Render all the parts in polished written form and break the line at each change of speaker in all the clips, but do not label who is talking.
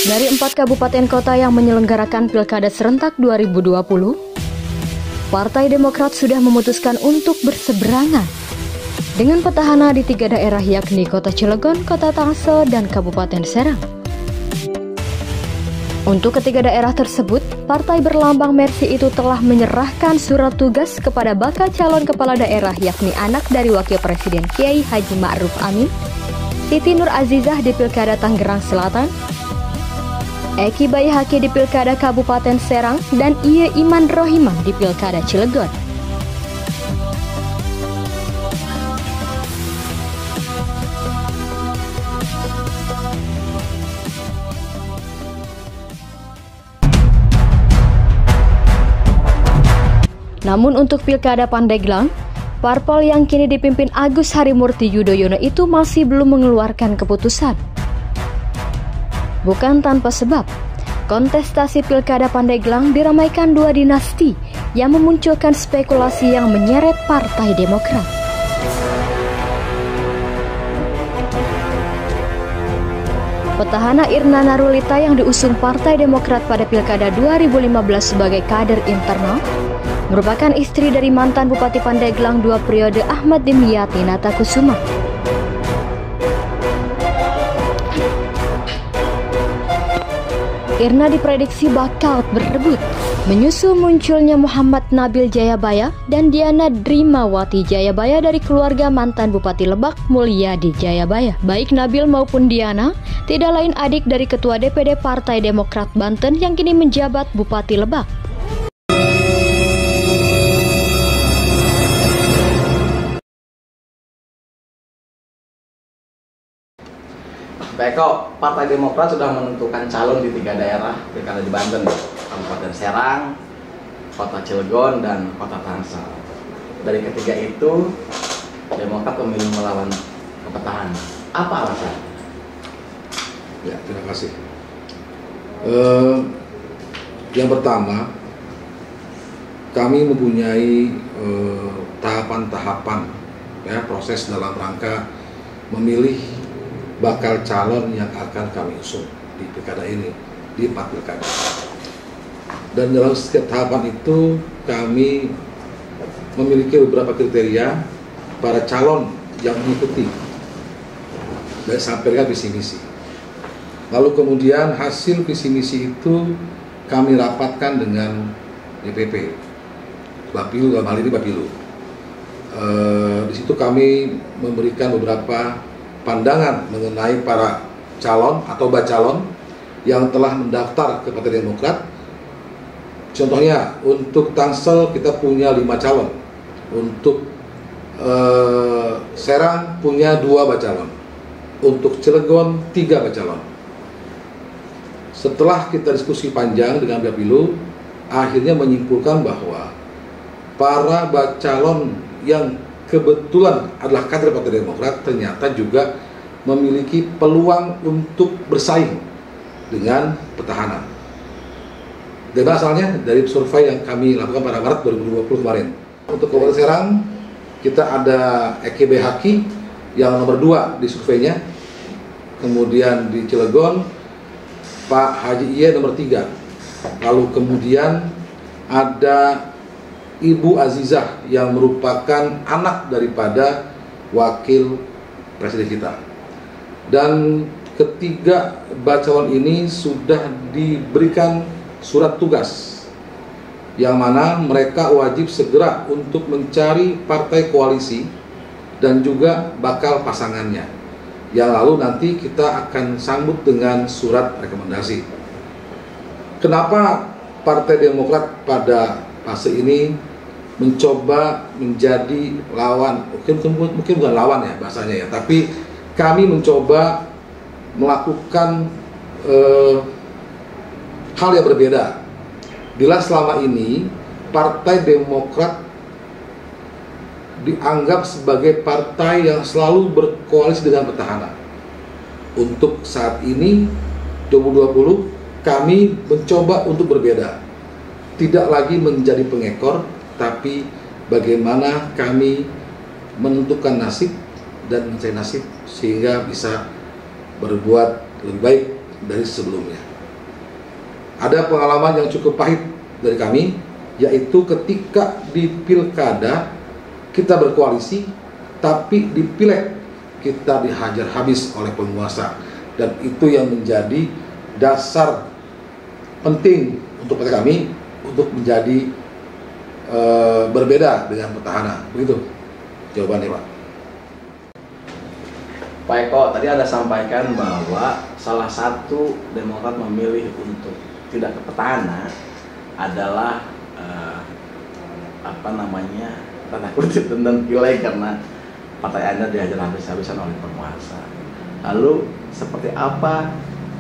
Dari 4 kabupaten kota yang menyelenggarakan Pilkada serentak 2020, Partai Demokrat sudah memutuskan untuk berseberangan dengan petahana di 3 daerah yakni Kota Cilegon, Kota Tangsel, dan Kabupaten Serang. Untuk ketiga daerah tersebut, partai berlambang Mercy itu telah menyerahkan surat tugas kepada bakal calon kepala daerah yakni anak dari Wakil Presiden Kiai Haji Ma'ruf Amin, Siti Nur Azizah di Pilkada Tangerang Selatan, Eki Baihaqi di Pilkada Kabupaten Serang, dan Iye Iman Rohimah di Pilkada Cilegon. Namun untuk Pilkada Pandeglang, parpol yang kini dipimpin Agus Harimurti Yudhoyono itu masih belum mengeluarkan keputusan. Bukan tanpa sebab, kontestasi Pilkada Pandeglang diramaikan 2 dinasti yang memunculkan spekulasi yang menyeret Partai Demokrat. Petahana Irna Narulita yang diusung Partai Demokrat pada Pilkada 2015 sebagai kader internal merupakan istri dari mantan Bupati Pandeglang 2 periode Ahmad Dimyati Natakusuma. Irna diprediksi bakal berebut menyusul munculnya Muhammad Nabil Jayabaya dan Diana Drimawati Jayabaya dari keluarga mantan Bupati Lebak Mulyadi Jayabaya. Baik Nabil maupun Diana tidak lain adik dari Ketua DPD Partai Demokrat Banten yang kini menjabat Bupati Lebak.
Baik, Partai Demokrat sudah menentukan calon di 3 daerah pilkada di Banten, Kabupaten Serang, Kota Cilegon, dan Kota Tangsel. Dari ketiga itu, Demokrat memilih melawan petahana. Apa alasan?
Ya, terima kasih. Yang pertama, kami mempunyai tahapan-tahapan ya, proses dalam rangka memilih bakal calon yang akan kami usung di pilkada ini, di 4 pilkada. Dan dalam setiap tahapan itu kami memiliki beberapa kriteria para calon yang mengikuti dan sampaikan visi misi. Lalu kemudian hasil visi misi itu kami rapatkan dengan DPP, Bapilu, dalam hal ini Bapilu. Di situ kami memberikan beberapa pandangan mengenai para calon atau bacalon yang telah mendaftar ke Partai Demokrat. Contohnya untuk Tangsel kita punya 5 calon, untuk Serang punya 2 bacalon, untuk Cilegon 3 bacalon. Setelah kita diskusi panjang dengan Bapilu, akhirnya menyimpulkan bahwa para bacalon yang kebetulan adalah kader Partai Demokrat ternyata juga memiliki peluang untuk bersaing dengan petahana. Dari asalnya dari survei yang kami lakukan pada Maret 2020 kemarin. Untuk Kabupaten Serang kita ada Eki Baihaqi yang nomor 2 di surveinya. Kemudian di Cilegon Pak Haji Iye nomor 3. Lalu kemudian ada Ibu Azizah yang merupakan anak daripada wakil presiden kita. Dan ketiga bacalon ini sudah diberikan surat tugas yang mana mereka wajib segera untuk mencari partai koalisi dan juga bakal pasangannya, yang lalu nanti kita akan sambut dengan surat rekomendasi. Kenapa Partai Demokrat pada fase ini mencoba menjadi lawan, mungkin bukan lawan ya bahasanya ya, tapi kami mencoba melakukan hal yang berbeda. Bila selama ini Partai Demokrat dianggap sebagai partai yang selalu berkoalisi dengan petahana. Untuk saat ini 2020 kami mencoba untuk berbeda, tidak lagi menjadi pengekor, tapi bagaimana kami menentukan nasib dan mencari nasib sehingga bisa berbuat lebih baik dari sebelumnya. Ada pengalaman yang cukup pahit dari kami, yaitu ketika di pilkada kita berkoalisi, tapi di pileg kita dihajar habis oleh penguasa. Dan itu yang menjadi dasar penting untuk partai kami untuk menjadi berbeda dengan petahana. Begitu jawabannya, Pak.
Pak Eko, tadi Anda sampaikan bahwa salah satu Demokrat memilih untuk tidak ke petahana adalah tanda kutip tentang pileg karena partai Anda dihajar habis-habisan oleh penguasa. Lalu seperti apa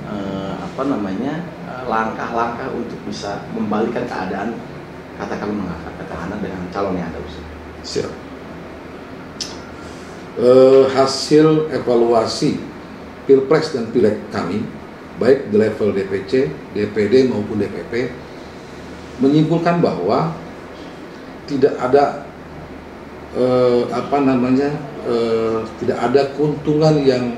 langkah-langkah untuk bisa membalikan keadaan, katakan mengangkat petahana dengan calon yang ada usung?
Siap. Hasil evaluasi Pilpres dan Pileg kami, baik di level DPC, DPD maupun DPP, menyimpulkan bahwa tidak ada tidak ada keuntungan yang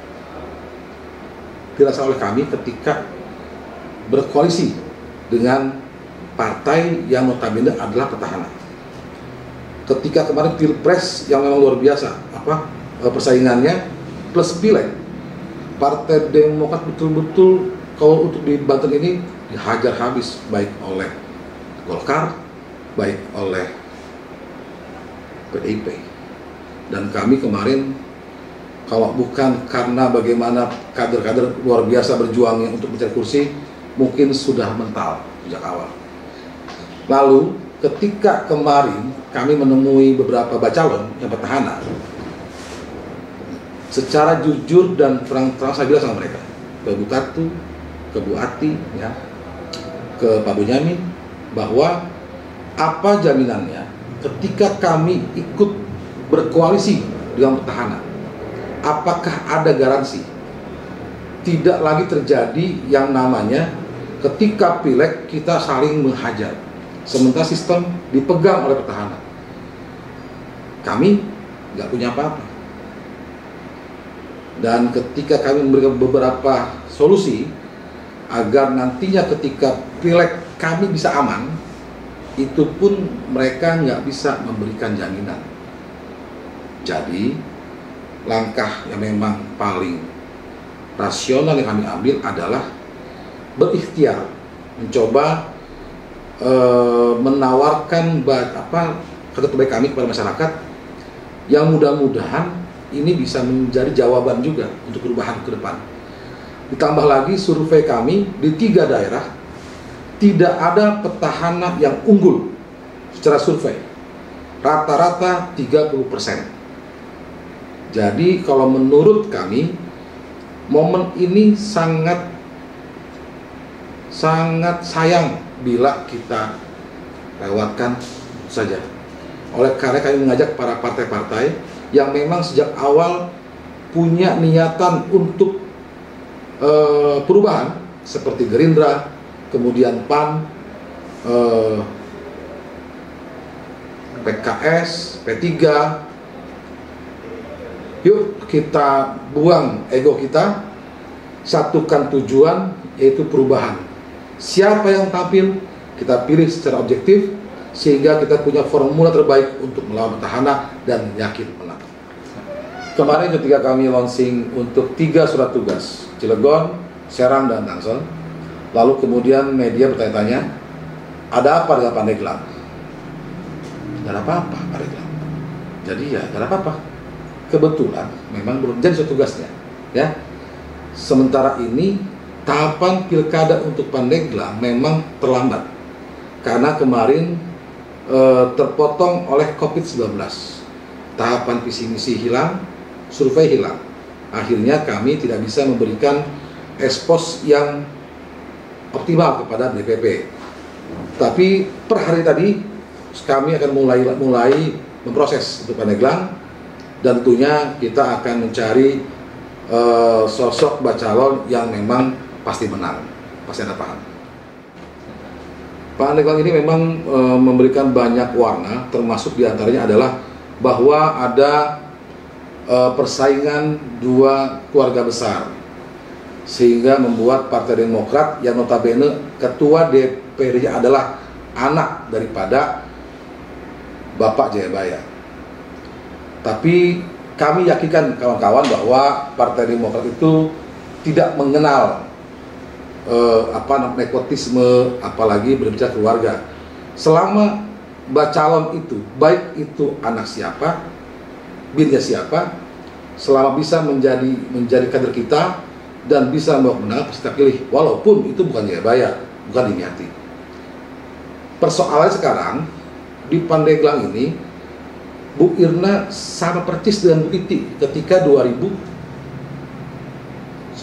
dirasakan oleh kami ketika berkoalisi dengan partai yang notabene adalah petahana. Ketika kemarin Pilpres yang memang luar biasa persaingannya plus Pileg, Partai Demokrat betul-betul kalau untuk di Banten ini dihajar habis, baik oleh Golkar, baik oleh PDIP. Dan kami kemarin, kalau bukan karena bagaimana kader-kader luar biasa berjuangnya untuk mencari kursi, mungkin sudah mental sejak awal. Lalu ketika kemarin kami menemui beberapa bacalon yang petahana, secara jujur dan terang-terang saya bilang sama mereka, ke Bu Kartu, ke Bu Ati, ya, ke Pak Bonyamin, bahwa apa jaminannya ketika kami ikut berkoalisi dengan petahana, apakah ada garansi tidak lagi terjadi yang namanya ketika pileg kita saling menghajar, sementara sistem dipegang oleh petahana. Kami nggak punya apa-apa. Dan ketika kami memberikan beberapa solusi agar nantinya ketika pileg kami bisa aman, itu pun mereka nggak bisa memberikan jaminan. Jadi langkah yang memang paling rasional yang kami ambil adalah berikhtiar, mencoba menawarkan kata terbaik kami kepada masyarakat, yang mudah-mudahan ini bisa menjadi jawaban juga untuk perubahan ke depan. Ditambah lagi survei kami di 3 daerah tidak ada petahana yang unggul secara survei, rata-rata 30%. Jadi kalau menurut kami momen ini sangat sayang bila kita lewatkan saja. Oleh karena kami mengajak para partai-partai yang memang sejak awal punya niatan untuk perubahan seperti Gerindra, kemudian PAN, PKS, P3. Yuk kita buang ego kita, satukan tujuan yaitu perubahan. Siapa yang tampil kita pilih secara objektif sehingga kita punya formula terbaik untuk melawan petahana dan yakin menang. Kemarin ketika kami launching untuk 3 surat tugas, Cilegon, Serang, dan Tangsel, lalu kemudian media bertanya-tanya, ada apa dengan Pandeglang? Tidak ada apa-apa Pandeglang. Jadi ya tidak ada apa-apa. Kebetulan memang belum jadi surat tugasnya, ya. Sementara ini tahapan pilkada untuk Pandeglang memang terlambat karena kemarin terpotong oleh COVID-19. Tahapan visi misi hilang, survei hilang. Akhirnya kami tidak bisa memberikan ekspos yang optimal kepada DPP. Tapi per hari tadi kami akan mulai memproses untuk Pandeglang, dan tentunya kita akan mencari sosok bacalon yang memang pasti menang, pasti ada paham. Pandeglang ini memang memberikan banyak warna, termasuk diantaranya adalah bahwa ada persaingan 2 keluarga besar. sehingga membuat Partai Demokrat yang notabene ketua DPR-nya adalah anak daripada Bapak Jayabaya. Tapi kami yakinkan kawan-kawan bahwa Partai Demokrat itu tidak mengenal nepotisme, apalagi berbicara keluarga. Selama calon itu, baik itu anak siapa, binnya siapa, selama bisa menjadi kader kita dan bisa membawa kemenangan, pasti kita pilih, walaupun itu bukan Jayabaya, bukan Dimyati. Persoalannya sekarang di Pandeglang ini, Bu Irna sama persis dengan Bu Iti ketika 2019,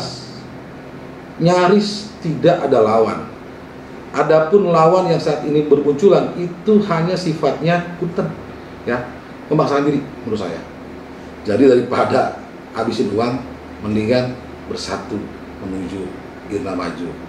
nyaris tidak ada lawan. Adapun lawan yang saat ini bermunculan itu hanya sifatnya punten, ya, memaksakan diri menurut saya. Jadi daripada habisin uang, mendingan bersatu menuju Irna maju.